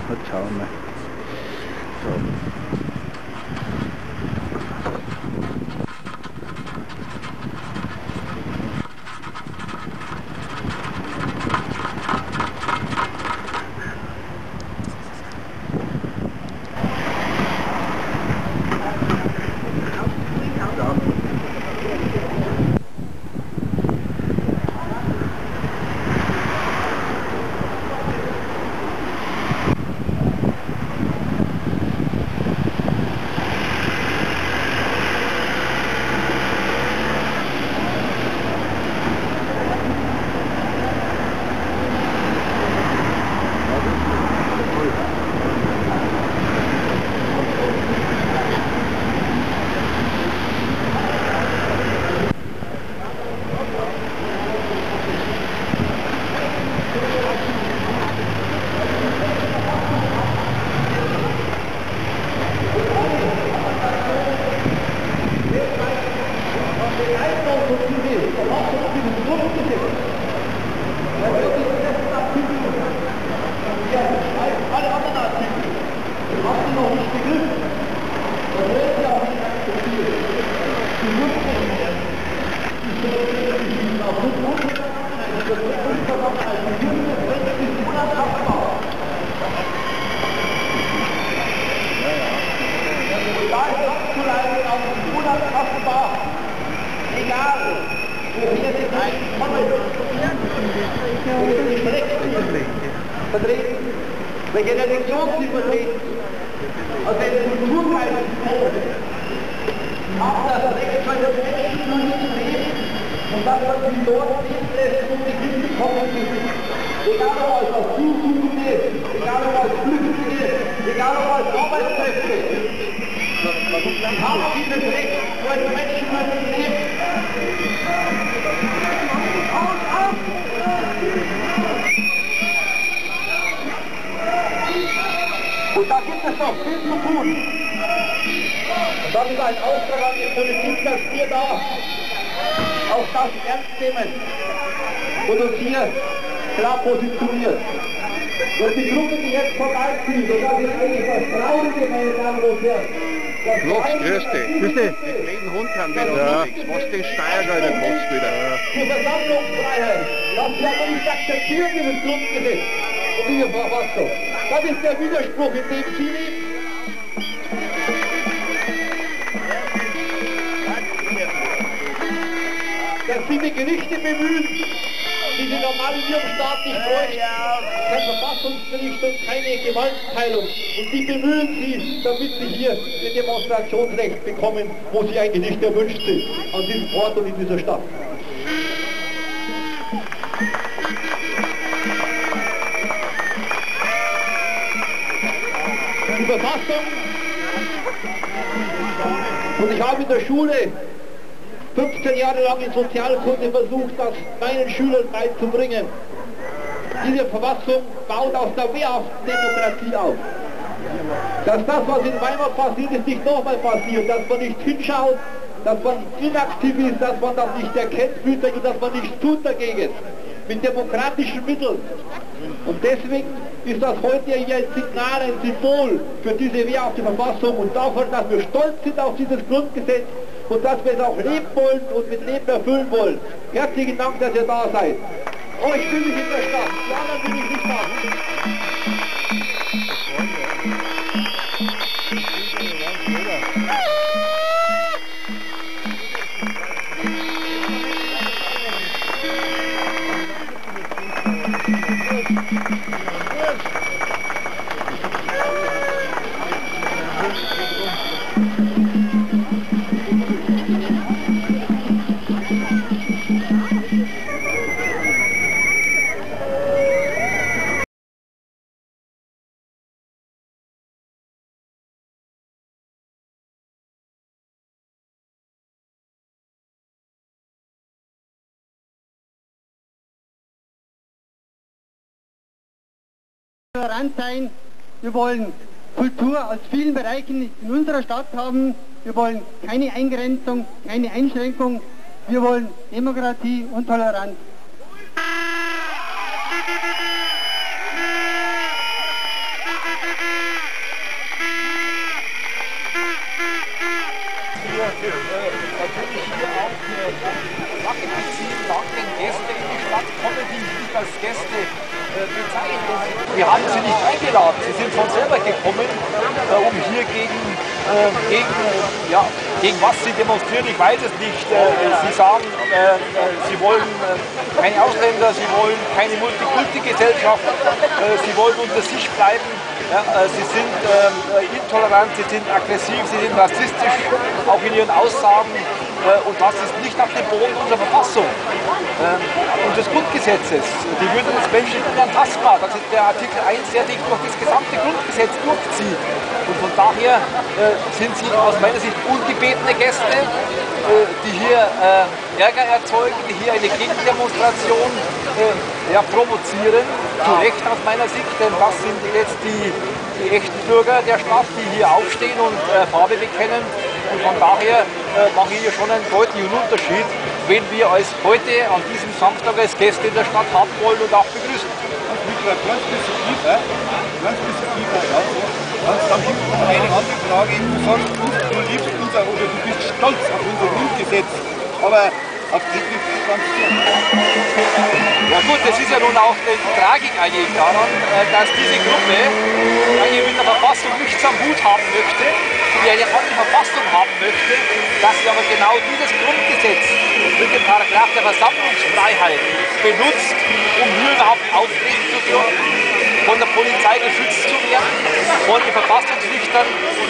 Jetzt schauen wir. So. Vertreten, welche Religion sie vertreten, aus welchen Kulturkreisen sie kommen, haben das Recht, für das Menschenleben zu leben und das, was sie dort leben lässt, um die hingekommen sind. Egal ob als Asylsuchende, egal ob als Flüchtlinge, egal ob als Arbeitskräfte. Sie haben dieses Recht, für ein Menschenleben zu leben. Und da gibt es noch viel zu tun. Und das ist ein Auftrag an die Politik, dass wir da auch das ernst nehmen und uns hier klar positionieren. Und die Gruppe, die jetzt vorbeizieht, und das ist eigentlich das Traurige, meine Damen und Herren. Loch, grüß dich. Grüß dich. Die kleinen Hund haben wieder unterwegs. Was den Steuergelder kostet wieder. Zur Versammlungsfreiheit. Das ist aber nicht akzeptiert, dieses Grundgesetz und diese Verfassung. Das ist der Widerspruch, in dem Sie leben. Dass Sie die Gerichte bemühen, die Sie normal in Ihrem Staat nicht bräuchten. Kein Verfassungsgericht und keine Gewaltteilung. Und die bemühen Sie, damit Sie hier ein Demonstrationsrecht bekommen, wo Sie eigentlich nicht erwünscht sind, an diesem Ort und in dieser Stadt. Die Verfassung, und ich habe in der Schule 15 Jahre lang in Sozialkunde versucht, das meinen Schülern beizubringen. Diese Verfassung baut aus der wehrhaften Demokratie auf. Dass das, was in Weimar passiert ist, nicht nochmal passiert, dass man nicht hinschaut, dass man inaktiv ist, dass man das nicht erkennt, und dass man nichts tut dagegen. Mit demokratischen Mitteln. Und deswegen ist das heute hier ein Signal, ein Symbol für diese wehrhafte Verfassung und davon, dass wir stolz sind auf dieses Grundgesetz und dass wir es auch leben wollen und mit Leben erfüllen wollen. Herzlichen Dank, dass ihr da seid. Euch will ich in der Stadt, die anderen will ich nicht machen. Tolerant sein, wir wollen Kultur aus vielen Bereichen in unserer Stadt haben, wir wollen keine Eingrenzung, keine Einschränkung, wir wollen Demokratie und Toleranz. natürlich hier auch Flagge beziehen, dann wenn Gäste in die Stadt kommen, die nicht als Gäste bezeichnen. Wir haben sie nicht eingeladen, sie sind von selber gekommen, um hier gegen was sie demonstrieren, ich weiß es nicht. Sie sagen, sie wollen keine Ausländer, sie wollen keine Multikulti-Gesellschaft, sie wollen unter sich bleiben. Ja, sie sind intolerant, sie sind aggressiv, sie sind rassistisch, auch in ihren Aussagen. Und das ist nicht auf dem Boden unserer Verfassung und des Grundgesetzes. Die Würde des Menschen ist unantastbar. Das ist der Artikel 1, der sich durch das gesamte Grundgesetz durchzieht. Und von daher sind sie aus meiner Sicht ungebetene Gäste, die hier Ärger erzeugen, die hier eine Gegendemonstration provozieren. Zu Recht aus meiner Sicht, denn das sind jetzt die echten Bürger der Stadt, die hier aufstehen und Farbe bekennen. Und von daher mache ich hier schon einen deutlichen Unterschied, wen wir als heute an diesem Samstag als Gäste in der Stadt haben wollen und auch begrüßen. Ganz bisschen tiefer, ja. Dann gibt es noch eine andere Frage. Du sagst, du liebst unser oder du bist stolz auf unser Grundgesetz, aber auf das liegt es ganz viel. Ja gut, das ist ja nun auch die Tragik eigentlich daran, dass diese Gruppe eigentlich mit der Verfassung nichts am Hut haben möchte, die eine andere Verfassung haben möchte, dass sie aber genau dieses Grundgesetz mit dem Paragraph der Versammlungsfreiheit benutzt, um hier überhaupt auftreten zu dürfen, von der Polizei geschützt zu werden, von den Verfassungsrichtern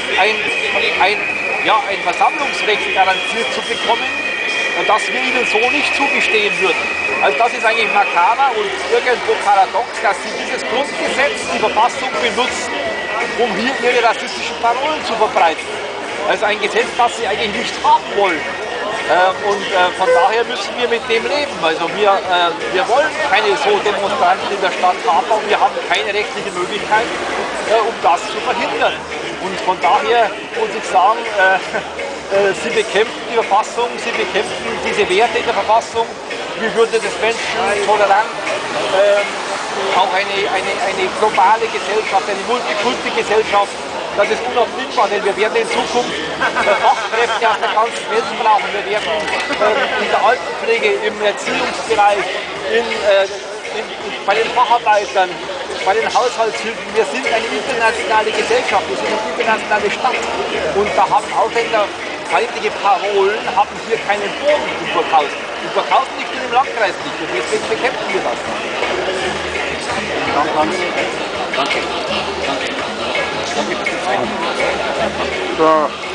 ein Versammlungsrecht garantiert zu bekommen, das wir ihnen so nicht zugestehen würden. Also das ist eigentlich makaber und irgendwo paradox, dass sie dieses Grundgesetz, die Verfassung benutzen, um hier ihre rassistischen Parolen zu verbreiten. Also ein Gesetz, das sie eigentlich nicht haben wollen. Von daher müssen wir mit dem leben. Also wir wollen keine so Demonstranten in der Stadt haben, aber wir haben keine rechtliche Möglichkeit, um das zu verhindern. Und von daher muss ich sagen, sie bekämpfen die Verfassung, sie bekämpfen diese Werte in der Verfassung, die Würde des Menschen, Toleranz, auch eine globale Gesellschaft, eine Multikulti-Gesellschaft. Das ist unabdingbar, denn wir werden in Zukunft Fachkräfte aus der ganzen Welt brauchen. Wir werden in der Altenpflege, im Erziehungsbereich, bei den Facharbeitern, bei den Haushaltshilfen. Wir sind eine internationale Gesellschaft, wir sind eine internationale Stadt. Und da haben Ausländer feindliche Parolen, haben hier keinen Boden in Burghausen. In Burghausen nicht und im Landkreis nicht. Und deswegen bekämpfen wir das. Danke. So.